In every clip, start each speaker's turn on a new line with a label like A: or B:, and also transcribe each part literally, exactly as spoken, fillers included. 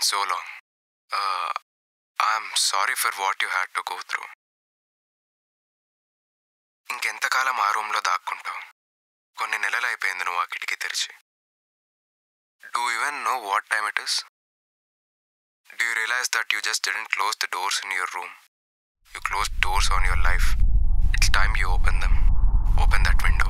A: so long. Uh, I'm sorry for what you had to go through. ఇంకెంతకాలం ఆ రూమ్లో దాక్కుంటావు? కొన్ని నెలలు అయిపోయింది నువ్వు ఆ కిటికీ తెరిచి. Do you even know what time it is? Do you realize that you just didn't close the doors in your room? You closed doors on your life. It's time you open them. Open that window.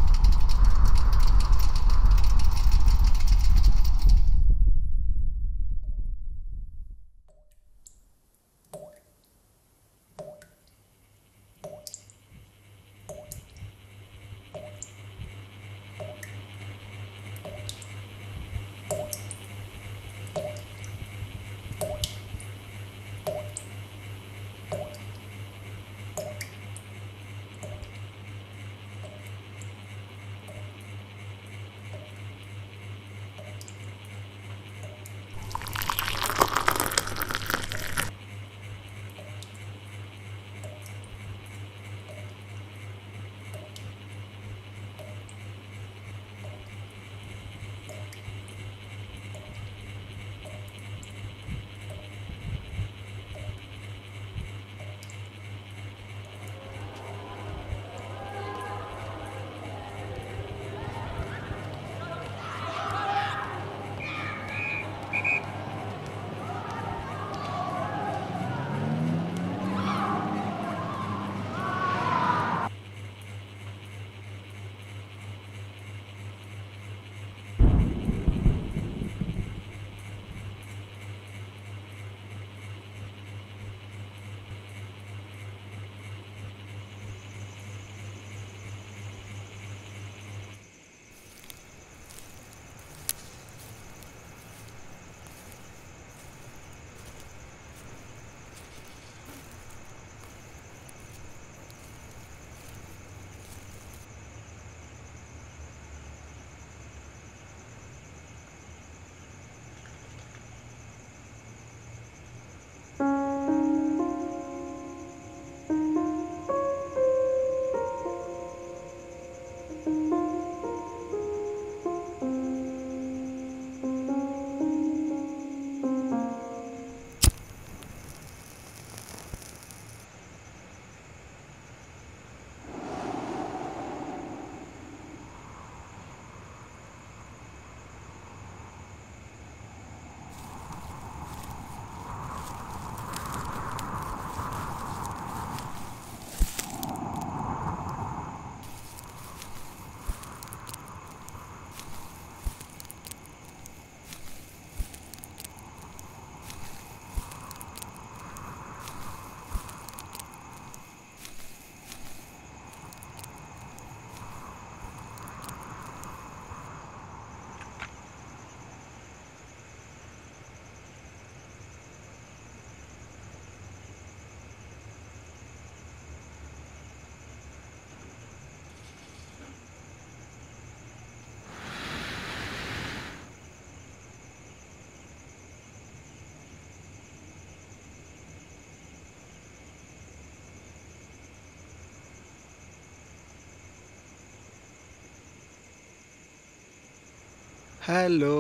B: Hello.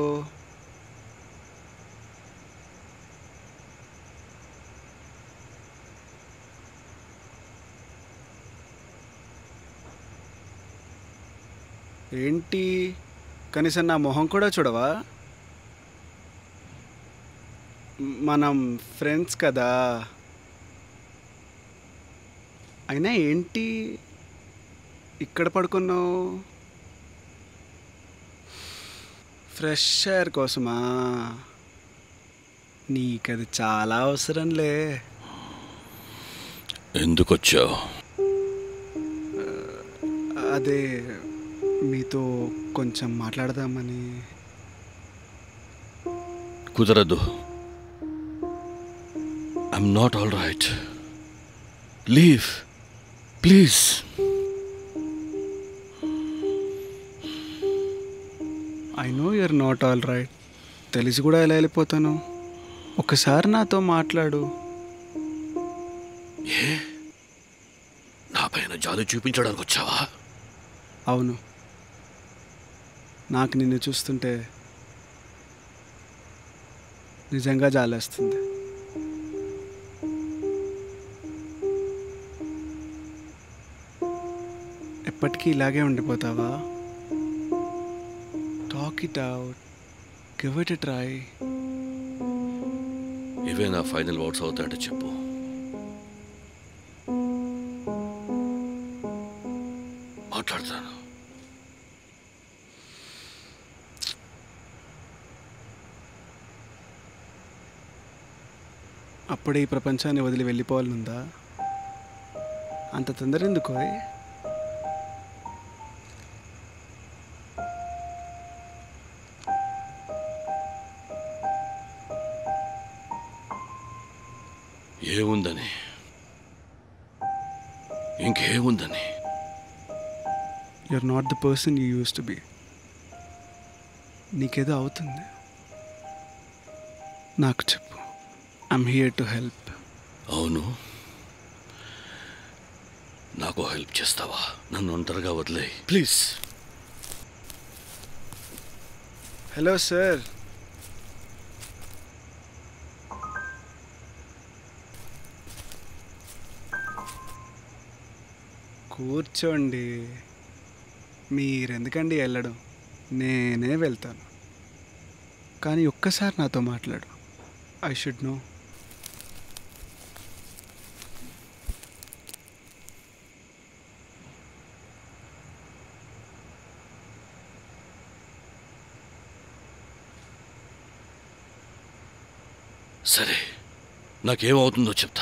B: ఏంటి, కనీసం నా మొహం కూడా చూడవా? మనం friends కదా. అయినా ఏంటి ఇక్కడ పడుకున్నావు? ఫ్రెష్ ఎయిర్ కోసమా? నీకది చాలా అవసరంలే.
C: ఎందుకు వచ్చావు?
B: అదే మీతో కొంచెం మాట్లాడదామని.
C: కుదరదు. I'm not all right. Leave please.
B: I know you're not all right. తెలిసి కూడా ఎలా వెళ్ళిపోతాను? ఒకసారి నాతో మాట్లాడు.
C: ఏ, నా పైన జాలి చూపించడానికి వచ్చావా?
B: అవును. నాకు నిన్ను చూస్తుంటే నిజంగా జాలేస్తుంది. ఎప్పటికీ ఇలాగే ఉండిపోతావా? Talk it out, give it a try.
C: ఇవే నా ఫైనల్ వర్డ్స్ అవుతాయంటే చెప్పు. మాట్లాడతాను.
B: అప్పుడే ఈ ప్రపంచాన్ని వదిలి వెళ్ళిపోవాలనుందా? అంత తొందర ఎందుకు?
C: ఏముందని, ఇంకేముందని?
B: You're not the person you use to be. నీకేదో అవుతుంది, నాకు చెప్పు. I'm here to help.
C: అవును, నాకు హెల్ప్ చేస్తావా? నన్ను ఒంటరిగా వదిలే ప్లీజ్.
B: Hello sir. కూర్చోండి. మీరెందుకండి వెళ్ళడం? నేనే వెళ్తాను. కానీ ఒక్కసారి నాతో మాట్లాడు. I should know.
C: సరే, నాకేమవుతుందో చెప్తా.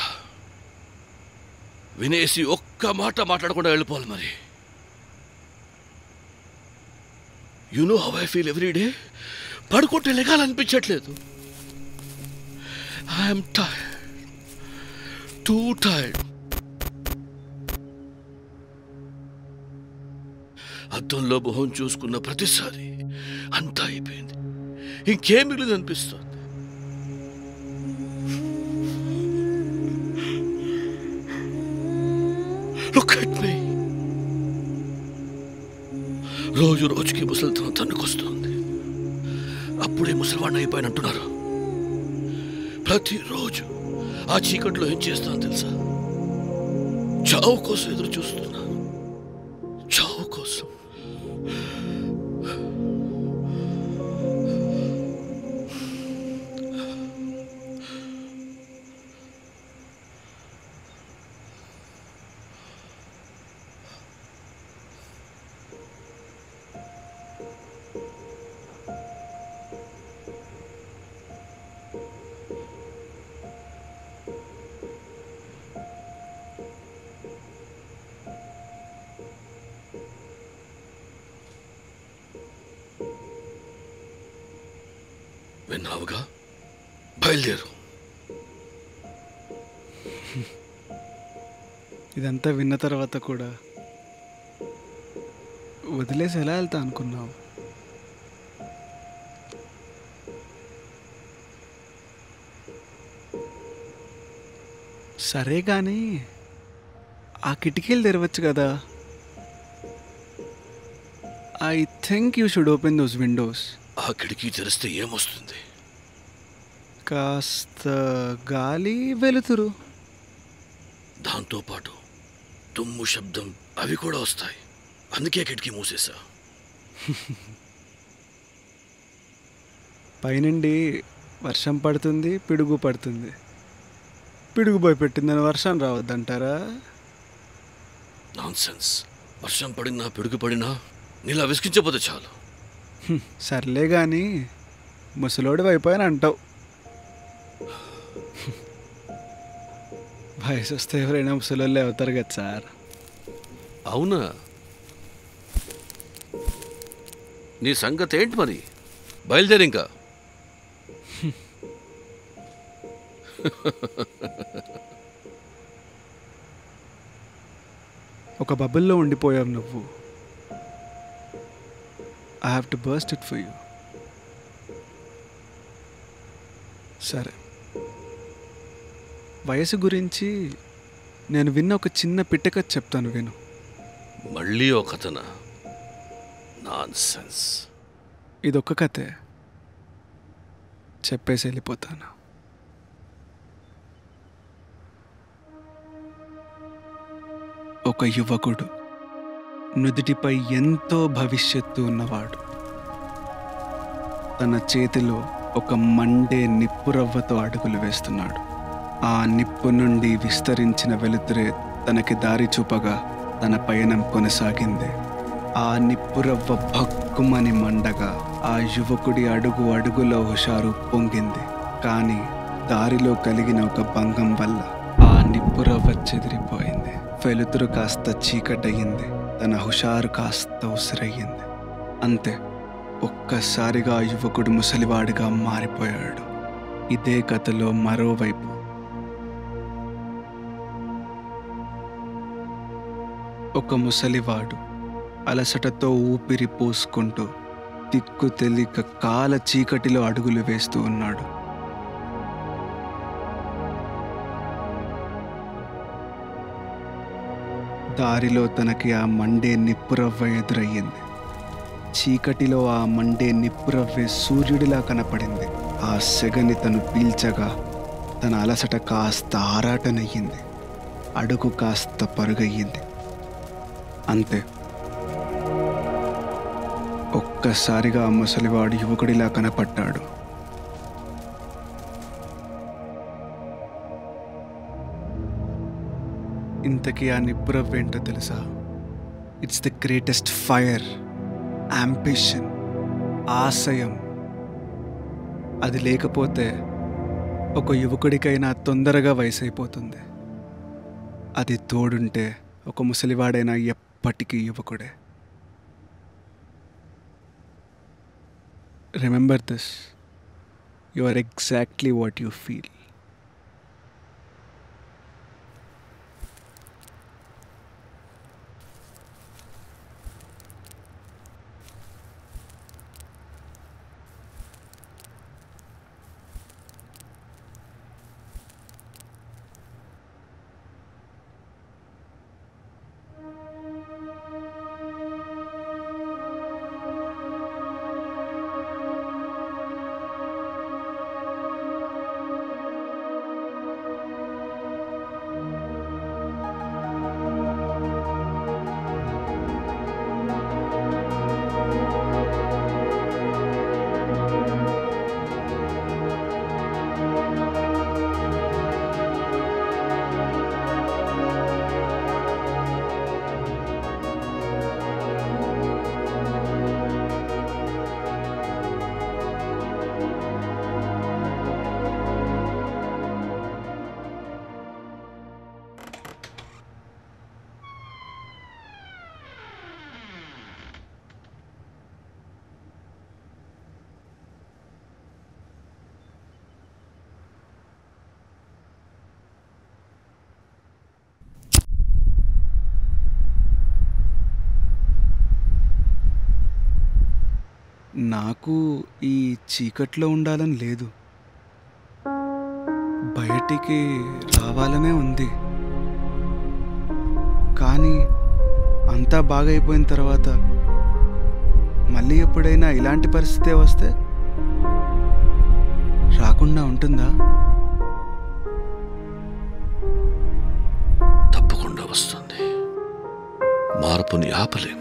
C: వినేసి ఒక్క మాట మాట్లాడకుండా వెళ్ళిపోవాలి. మరి you know how I feel every day. పడుకుంటే లెగాలనిపించట్లేదు. I'm tired, too tired. అద్దంలో మొహం చూసుకున్న ప్రతిసారి అంతా అయిపోయింది, ఇంకేం మిగిలింది అనిపిస్తుంది. Look at me. రోజు రోజుకి ముసలితనం తన్నుకొస్తుంది. అప్పుడే ముసలివాడిని అయిపోయినట్టున్నారు. ప్రతిరోజు ఆ చీకట్లో ఏం చేస్తాను తెలుసా? చావు కోసం ఎదురు చూస్తున్నా. చావు కోసం. విన్నావుగా, బయలుదేరు.
B: ఇదంతా విన్న తర్వాత కూడా వదిలేసి ఎలా వెళ్తా అనుకున్నావు? సరే కానీ ఆ కిటికీలు తెరవచ్చు కదా. I think you should open those windows.
C: ఆ కిటికీ తెరిస్తే ఏమొస్తుంది?
B: కాస్త గాలి, వెలుతురు.
C: దాంతోపాటు తుమ్ము, శబ్దం అవి కూడా వస్తాయి. అందుకే కిటికీ మూసేశా.
B: పైనుండి వర్షం పడుతుంది, పిడుగు పడుతుంది. పిడుగు భయపెట్టిందని వర్షం రావద్దంటారా?
C: Non sense. వర్షం పడినా పిడుగు పడినా నీలా విసిగించకపోతే చాలు.
B: సర్లే కానీ ముసలోడి అయిపోయాను అంటావు. వయసు వస్తే ఎవరైనా ముసలోళ్ళే అవుతారు కదా సార్.
C: అవునా? నీ సంగతి ఏంటి మరి? బయలుదేరి ఇంకా.
B: ఒక బబుల్లో ఉండిపోయావు నువ్వు. I have to burst it for you. సరే, వయసు గురించి నేను విన్న ఒక చిన్న పిట్టక చెప్తాను, విను.
C: మళ్ళీ ఒక కథనా? Non sense.
B: ఇదొక్క కథే. చెప్పేసి వెళ్ళిపోతాను. ఒక యువకుడు, నుదిటిపై ఎంతో భవిష్యత్తు ఉన్నవాడు, తన చేతిలో ఒక మండే నిప్పురవ్వతో అడుగులు వేస్తున్నాడు. ఆ నిప్పు నుండి విస్తరించిన వెలుతురే తనకి దారి చూపగా తన పయనం కొనసాగింది. ఆ నిప్పురవ్వ భక్కుమని మండగా ఆ యువకుడి అడుగు అడుగులో హుషారు పొంగింది. కానీ దారిలో కలిగిన ఒక భంగం వల్ల ఆ నిప్పురవ్వ చెదిరిపోయింది. వెలుతురు కాస్త చీకటయ్యింది. తన హుషారు కాస్త ఉసిరయ్యింది. అంతే, ఒక్కసారిగా ఆ యువకుడు ముసలివాడిగా మారిపోయాడు. ఇదే కథలో మరోవైపు ఒక ముసలివాడు అలసటతో ఊపిరి పోసుకుంటూ దిక్కు తెలియక కాల చీకటిలో అడుగులు వేస్తూ ఉన్నాడు. దారిలో తనకి ఆ మండే నిప్పురవ్వ ఎదురయ్యింది. చీకటిలో ఆ మండే నిప్పురవ్వే సూర్యుడిలా కనపడింది. ఆ సెగని తను పీల్చగా తన అలసట కాస్త ఆరాటనయ్యింది. అడుగు కాస్త పరుగయ్యింది. అంతే, ఒక్కసారిగా ఆ ముసలివాడు యువకుడిలా కనపడ్డాడు. ఇంతకీ ఆ నిప్పురవ్వేంటో తెలుసా? It's the greatest fire, ambition, ఆశయం. అది లేకపోతే ఒక యువకుడికైనా తొందరగా వయసు అయిపోతుంది. అది తోడుంటే ఒక ముసలివాడైనా ఎప్పటికీ యువకుడే. Remember this, you are exactly what you feel. నాకు ఈ చీకట్లో ఉండాలని లేదు, బయటికి రావాలనే ఉంది. కానీ అంతా బాగైపోయిన తర్వాత మళ్ళీ ఎప్పుడైనా ఇలాంటి పరిస్థితే వస్తే రాకుండా ఉంటుందా?
C: తప్పకుండా వస్తుంది. మార్పుని ఆపలేము.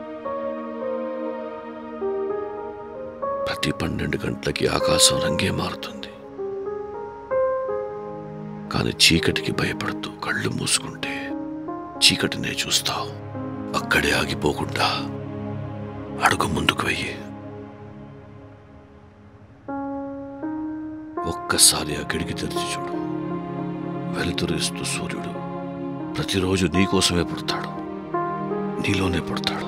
C: ప్రతి పన్నెండు గంటలకి ఆకాశం రంగే మారుతుంది. కానీ చీకటికి భయపడుతూ కళ్ళు మూసుకుంటే చీకటినే చూస్తావు. అక్కడే ఆగిపోకుండా అడుగు ముందుకు వెయ్యి. ఒక్కసారి ఆ కిటికీ తెరిచి చూడు. వెలుతురిస్తూ సూర్యుడు ప్రతిరోజు నీకోసమే పుడతాడు, నీలోనే పుడతాడు.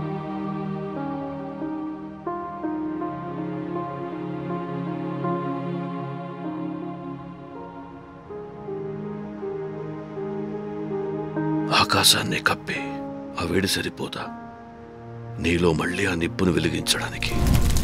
C: ఆకాశాన్ని కప్పి ఆ వేడి సరిపోదా నీలో మళ్ళీ ఆ నిప్పును వెలిగించడానికి?